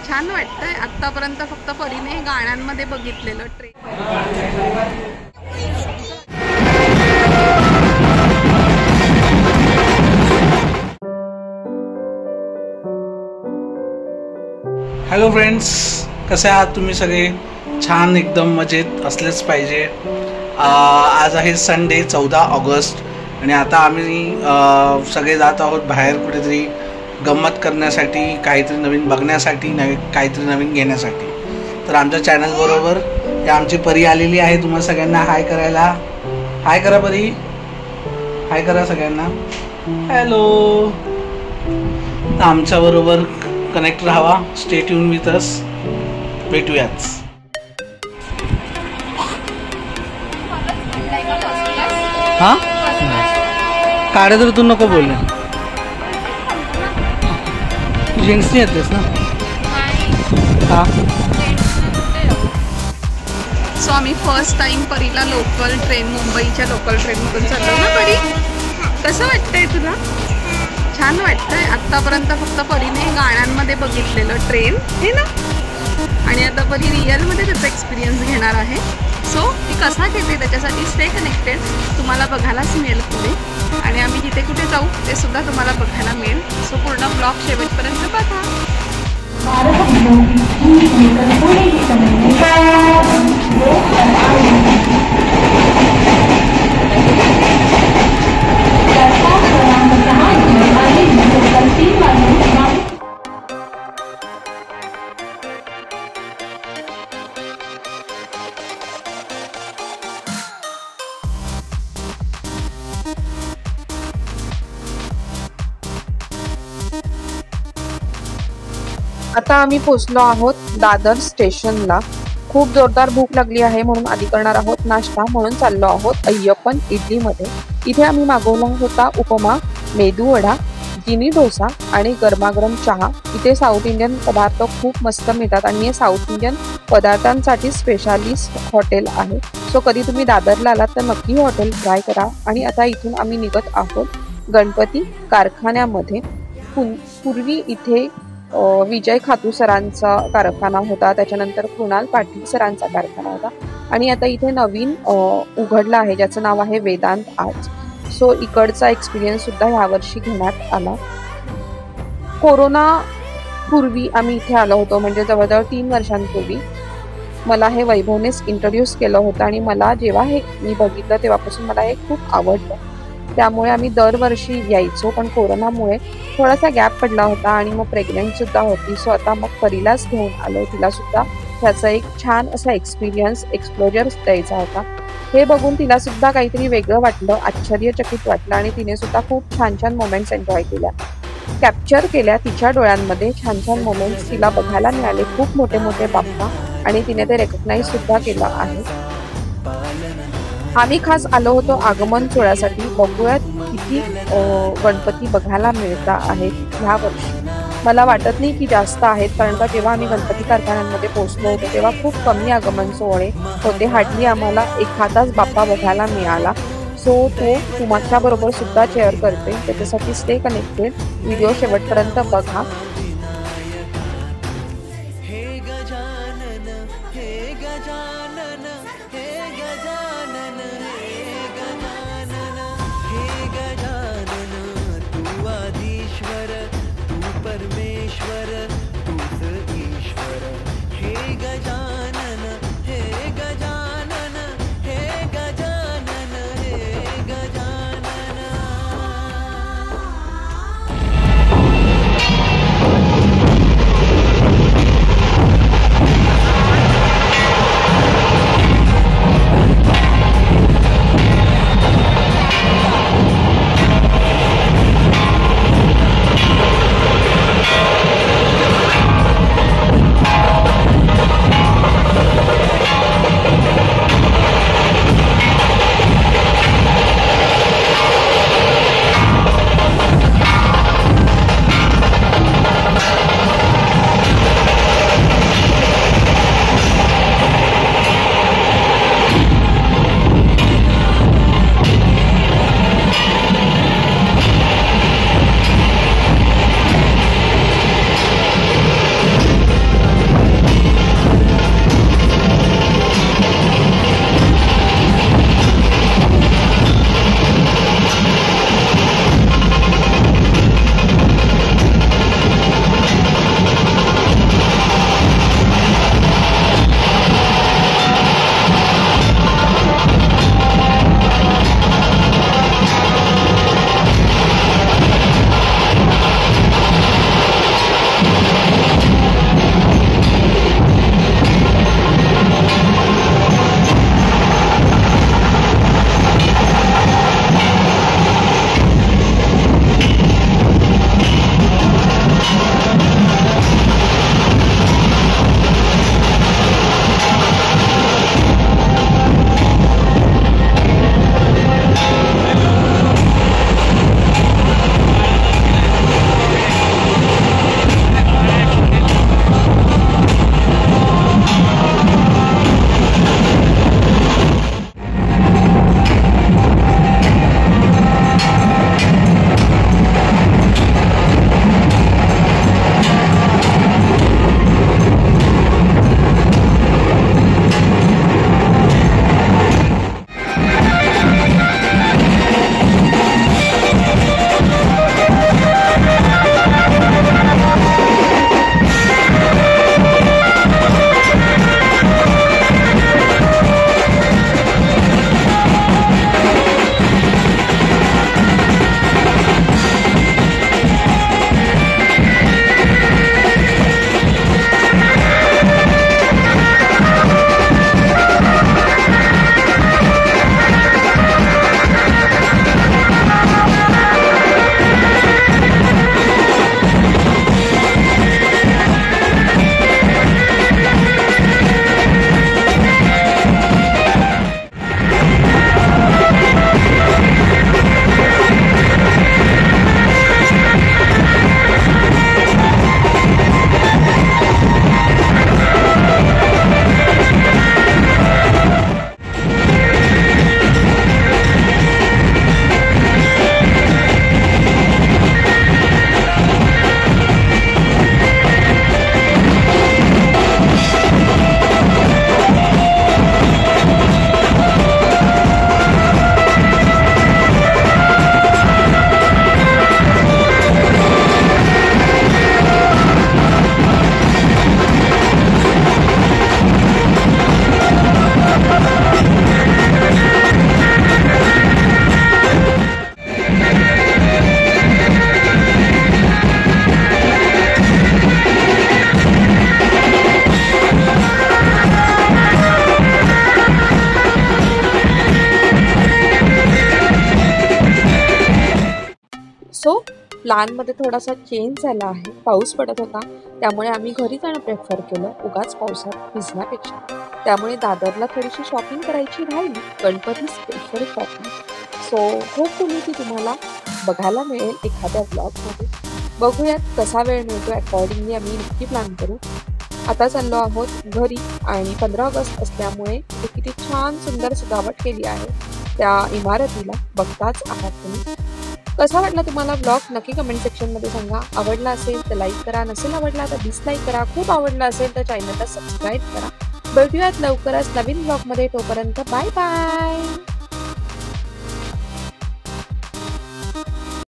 छान वाटतंय. आतापर्यंत फक्त परीने गाण्यांमध्ये बघितलेलं ट्रेन. हॅलो फ्रेंड्स, कसे आहात तुम्ही सगळे? छान एकदम मजेत असलेच पाहिजे. आज आहे संडे 14 ऑगस्ट आणि आता आम्ही सगळे जात आहोत बाहेर कुठेतरी गंमत करण्यासाठी, काहीतरी नवीन बघण्यासाठी, काहीतरी नवीन घेण्यासाठी. तर आमच्या चॅनलबरोबर ही आमची परी आलेली आहे. तुम्हाला सगळ्यांना हाय करायला. हाय करा परी, हाय करा सगळ्यांना. हॅलो. आमच्याबरोबर कनेक्ट राहावा. Stay tune with us. भेटूयाच. हां, काढे तर तू नको बोलले. जेंट्सनी येतेस ना? हां. सो आम्ही फर्स्ट टाइम परीला लोकल ट्रेन, मुंबईच्या लोकल ट्रेनमधून चाललो ना परी. कसं वाटतंय तुला? छान वाटतंय. आत्तापर्यंत फक्त परीने गाण्यांमध्ये बघितलेलं ट्रेन हे ना, आणि आता परी रिअलमध्ये त्याचा एक्सपिरियन्स घेणार आहे. सो ती कसा घेते त्याच्यासाठी स्टे कनेक्टेड. तुम्हाला बघायलाच मिळेल पुढे, आणि आम्ही जिथे कुठे जाऊ ते सुद्धा तुम्हाला बघायला मिळेल. सो पूर्ण ब्लॉग शेवटपर्यंत बघा. आता आम्ही पोहोचलो आहोत दादर स्टेशनला. खूप जोरदार भूक लागली आहे म्हणून आधी करणार आहोत नाश्ता. म्हणून चाललो आहोत अय्यप्पन इडलीमध्ये. इथे आम्ही मागवला होता उपमा, मेदू वडा, गिनी डोसा आणि गरमागरम चहा. इथे साऊथ इंडियन पदार्थ खूप मस्त मिळतात आणि हे साऊथ इंडियन पदार्थांसाठी स्पेशालिस्ट हॉटेल आहे. सो कधी तुम्ही दादरला आलात तर नक्की हॉटेल ट्राय करा. आणि आता इथून आम्ही निघत आहोत गणपती कारखान्यामध्ये. पूर्वी इथे विजय खातू सरांचा कारखाना होता, त्याच्यानंतर कृणाल पाटील सरांचा कारखाना होता, आणि आता इथे नवीन उघडला आहे ज्याचं नाव आहे वेदांत आर्ट्स. सो इकडचा एक्सपिरियन्स सुद्धा यावर्षी घेण्यात आला. कोरोना पूर्वी आम्ही इथे आलो होतो, म्हणजे जवळजवळ 3 वर्षांपूर्वी. मला हे वैभवनेच इंट्रोड्यूस केलं होतं आणि मला जेव्हा हे मी बघितलं तेव्हापासून मला हे खूप आवडलं. त्यामुळे आम्ही दरवर्षी यायचो, पण कोरोनामुळे थोडासा गॅप पडला होता आणि मग प्रेग्नंट सुद्धा होती. सो आता मग परीलाच घेऊन आलो. तिला सुद्धा त्याचा एक छान असा एक्सपिरियन्स, एक्सप्लोजर द्यायचा होता. हे बघून तिला सुद्धा काहीतरी वेगळं वाटलं, आश्चर्यचकित वाटलं, आणि तिने सुद्धा खूप छान छान मोमेंट्स एन्जॉय केल्या, कॅप्चर केल्या. तिच्या डोळ्यांमध्ये छान छान मोमेंट्स तिला बघायला मिळाले, खूप मोठे मोठे बाप्पा, आणि तिने ते रेकग्नाइज सुद्धा केलं आहे. आम्ही खास आलो होतो आगमन सोहळ्यासाठी. बघूयात किती गणपती बघायला मिळत आहेत ह्या वर्षी. मला वाटत नाही की जास्त आहेत, कारण का जेव्हा आम्ही गणपती कारखान्यांमध्ये पोहोचलो होतो तेव्हा खूप कमी आगमन सोहळे होते. हार्डली आम्हाला एखादाच बाप्पा बघायला मिळाला. सो तो तुमच्याबरोबर सुद्धा शेअर करते. त्याच्यासाठी स्टे कनेक्टेड. व्हिडिओ शेवटपर्यंत बघा. प्लॅनमध्ये थोडासा चेंज झाला आहे. पाऊस पडत होता त्यामुळे आम्ही घरी जाणं प्रेफर केलं उगाच पावसात भिजण्यापेक्षा. त्यामुळे दादरला थोडीशी शॉपिंग करायची राहिली, Ganpati special shopping. So hopefully ती तुम्हाला बघायला मिळेल एखाद्या ब्लॉगमध्ये. बघूयात कसा वेळ मिळतो, अकॉर्डिंगली आम्ही नक्की प्लॅन करू. आता चाललो आहोत घरी आणि 15 ऑगस्ट असल्यामुळे इथे किती छान सुंदर सजावट केली आहे त्या इमारतीला, बघताच आहात तुम्ही. कसा वाटला तुम्हाला ब्लॉग नक्की कमेंट सेक्शनमध्ये सांगा. आवडला असेल तर लाईक करा, नसेल आवडला तर डिसलाईक करा. खूप आवडला असेल तर चॅनलला सबस्क्राईब करा. भेटूयात लवकरच नवीन ब्लॉगमध्ये. तोपर्यंत बाय बाय.